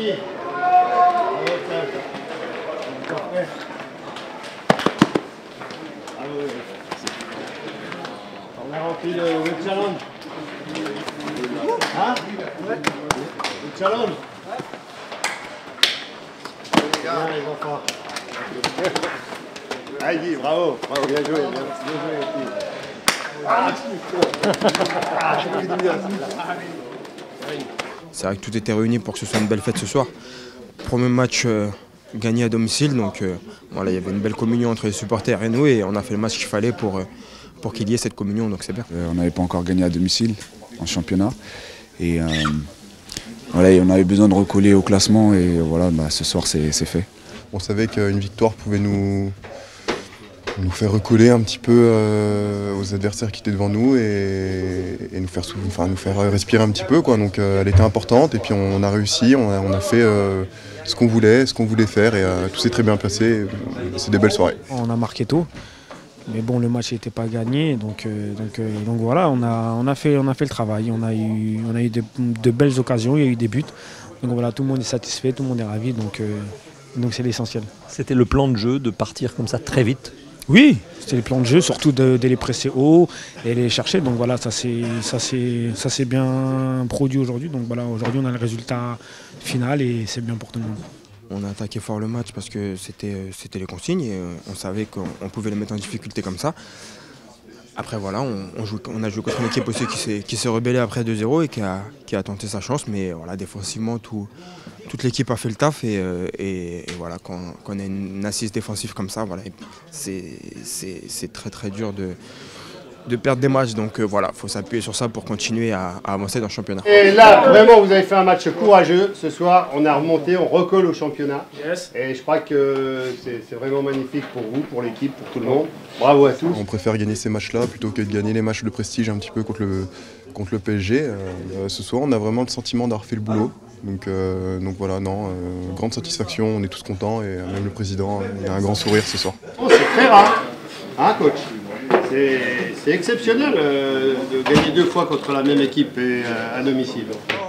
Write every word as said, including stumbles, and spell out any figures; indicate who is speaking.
Speaker 1: Denis. Parfait. On a rempli le, le challenge. Hein? Le challenge. Bien les enfants. Allez, bravo, bravo, bien joué, bien, bien joué les filles.
Speaker 2: C'est vrai que tout était réuni pour que ce soit une belle fête ce soir. Premier match euh, gagné à domicile, donc euh, voilà, il y avait une belle communion entre les supporters et nous, et on a fait le match qu'il fallait pour, euh, pour qu'il y ait cette communion, donc c'est bien.
Speaker 3: Euh, on n'avait pas encore gagné à domicile en championnat, et euh, voilà, on avait besoin de recoller au classement, et voilà, bah, ce soir c'est fait.
Speaker 4: On savait qu'une victoire pouvait nous, nous faire recoller un petit peu euh, aux adversaires qui étaient devant nous et, et nous, faire, enfin, nous faire respirer un petit peu, quoi. Donc euh, elle était importante et puis on, on a réussi, on a, on a fait euh, ce qu'on voulait, ce qu'on voulait faire et euh, tout s'est très bien passé. C'est des belles soirées.
Speaker 5: On a marqué tôt, mais bon, le match n'était pas gagné, donc, euh, donc, euh, donc voilà, on a, on, a fait, on a fait le travail, on a eu, on a eu de, de belles occasions, il y a eu des buts, donc voilà, tout le monde est satisfait, tout le monde est ravi, donc euh, donc c'est l'essentiel.
Speaker 6: C'était le plan de jeu de partir comme ça très vite?
Speaker 5: Oui, c'était le plan de jeu, surtout de, de les presser haut et les chercher. Donc voilà, ça s'est bien produit aujourd'hui. Donc voilà, aujourd'hui on a le résultat final et c'est bien pour tout le monde.
Speaker 2: On a attaqué fort le match parce que c'était c'était les consignes et on savait qu'on pouvait les mettre en difficulté comme ça. Après voilà, on, on, joue, on a joué contre une équipe aussi qui s'est rebellée après deux zéro et qui a, qui a tenté sa chance, mais voilà, défensivement tout, toute l'équipe a fait le taf et, et, et voilà, quand, quand on a une assise défensive comme ça, voilà, c'est très très dur de, de perdre des matchs, donc euh, voilà, il faut s'appuyer sur ça pour continuer à, à avancer dans le championnat.
Speaker 1: Et là, vraiment, vous avez fait un match courageux. Ce soir, on a remonté, on recolle au championnat. Yes. Et je crois que c'est vraiment magnifique pour vous, pour l'équipe, pour tout le monde. Bravo à tous.
Speaker 4: On préfère gagner ces matchs-là plutôt que de gagner les matchs de prestige un petit peu contre le, contre le P S G. Euh, ce soir, on a vraiment le sentiment d'avoir fait le boulot. Donc, euh, donc voilà, non, euh, grande satisfaction, on est tous contents et même le président, il a un grand sourire ce soir.
Speaker 1: Oh, c'est très rare, hein coach? C'est exceptionnel euh, de gagner deux fois contre la même équipe et, euh, à domicile.